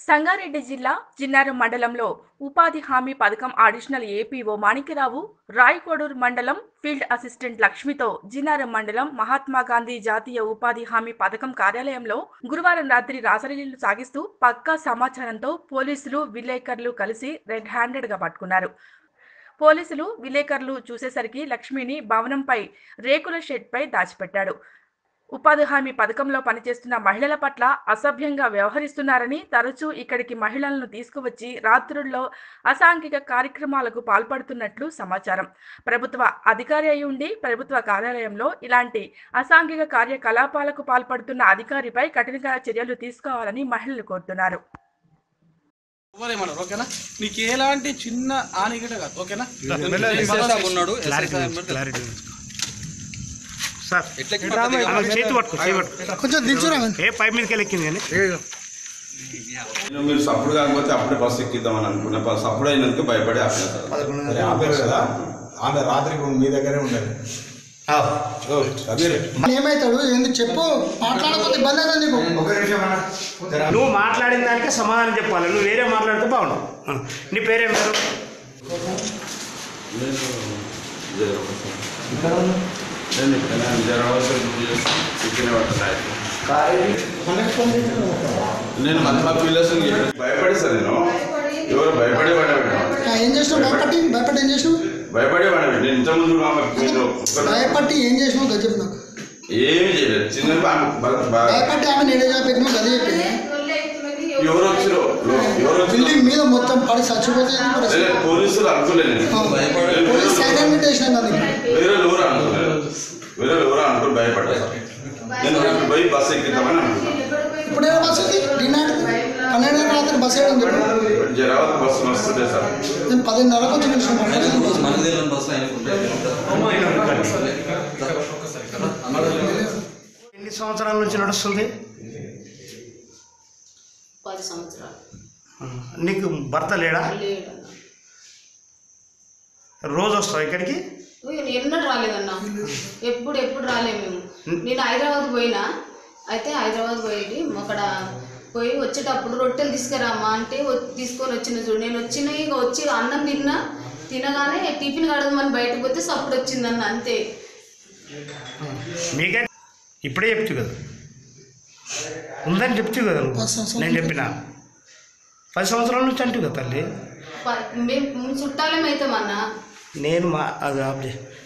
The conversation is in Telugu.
సంగారెడ్డి జిల్లా జిన్నారం మండలంలో ఉపాధి హామీ పథకం అడిషనల్ ఏపీఓ మాణిక్యరావు, రాయకోడూరు మండలం ఫీల్డ్ అసిస్టెంట్ లక్ష్మితో జిన్నారం మండలం మహాత్మాగాంధీ జాతీయ ఉపాధి హామీ పథకం కార్యాలయంలో గురువారం రాత్రి రాసలీలు సాగిస్తూ పక్కా సమాచారంతో పోలీసులు విలేకరులు కలిసి రెడ్ హ్యాండెడ్గా పట్టుకున్నారు. పోలీసులు విలేకరులు చూసేసరికి లక్ష్మిని భవనంపై రేకుల షెడ్పై దాచిపెట్టాడు. ఉపాధి హామీ పథకంలో పనిచేస్తున్న మహిళల పట్ల అసభ్యంగా వ్యవహరిస్తున్నారని, తరచూ ఇక్కడికి మహిళలను తీసుకువచ్చి రాత్రుల్లో అసాంఘిక కార్యక్రమాలకు పాల్పడుతున్నట్లు సమాచారం. ప్రభుత్వ అధికారి అయి ఉండి ప్రభుత్వ కార్యాలయంలో ఇలాంటి అసాంఘిక కార్యకలాపాలకు పాల్పడుతున్న అధికారిపై కఠిన చర్యలు తీసుకోవాలని మహిళలు కోరుతున్నారు. నీకు ఎలాంటి చిన్న ఆనిగడ కాదు, ఓకేనా? సార్ కొంచెం దించురా, 5 మీదకి ఎక్కింది కానీ మీరు సప్పుడు కాకపోతే అప్పుడే బస్సు ఎక్కిద్దామని అనుకున్నా. సప్పుడు అయినందుకు భయపడి ఆపారు కదా. ఆమె రాత్రి మీ దగ్గరే ఉండదు. ఏమైతాడు ఎందుకు చెప్పు, మాట్లాడకపోతే ఇబ్బంది అవుతుంది నీకు. నువ్వు మాట్లాడిన దానికే సమాధానం చెప్పాలి. నువ్వు వేరే మాట్లాడితే బాగుండవు. నీ పేరేం పేరు? నేను మళ్ళీ పిల్లర్స్ భయపడి సార్, నేను ఎవరు భయపడే ఏం చేసినావు? భయపట్టి ఏం చేసినావు? భయపడే వాడి. నేను ఇంతకుముందు భయపట్టి ఏం చేసినావు గది చెప్పు నాకు. ఏమి చేయలేదు. చిన్న భయపట్టి ఆమె నేనే చెప్పిన గది చెప్పి ఎవరు వచ్చారు, బిల్డింగ్ మీద మొత్తం పడి చచ్చిపోతే పోలీసులు అనుకోలేదు. పోలీస్ సైలెంట్ చేసిన వేరే ఎవరు అనుకోలేదు. వేరే ఎవరు అనుకుని భయపడ్డారు. నేను పోయి బస్సు ఎక్కిద్దామని అనుకున్నాను. ఇప్పుడు ఏ బస్సు ఉంది? 12 రాత్రి బస్సు వేయడం చెప్పి జరావత్ బస్సు వస్తుందే సార్. నేను 10:30 వచ్చి నిమిషం. ఎన్ని సంవత్సరాల నుంచి నడుస్తుంది? 10 సంవత్సరాలు. నీకు భర్త లేడా? రోజు వస్తావు ఇక్కడికి? ఎన్నడూ రాలేదన్నా, ఎప్పుడు రాలేము మేము. నేను హైదరాబాద్ పోయినా, అయితే హైదరాబాద్ పోయి అక్కడ పోయి వచ్చేటప్పుడు రొట్టెలు తీసుకురామ్మా అంటే తీసుకొని వచ్చిన చూడు. నేను వచ్చిన ఇక వచ్చి అన్నం తినగానే టిఫిన్ కడదామని బయటకు పోతే సప్పుడు వచ్చిందన్న, అంతే. మీకే ఇప్పుడే చెప్తూ కదా, ఉందని చెప్తూ కదా. నేను చెప్పిన 10 సంవత్సరాల నుంచి అంటూ కదా తల్లి. మేము చుట్టాలేమవుతామన్నా. నేను అది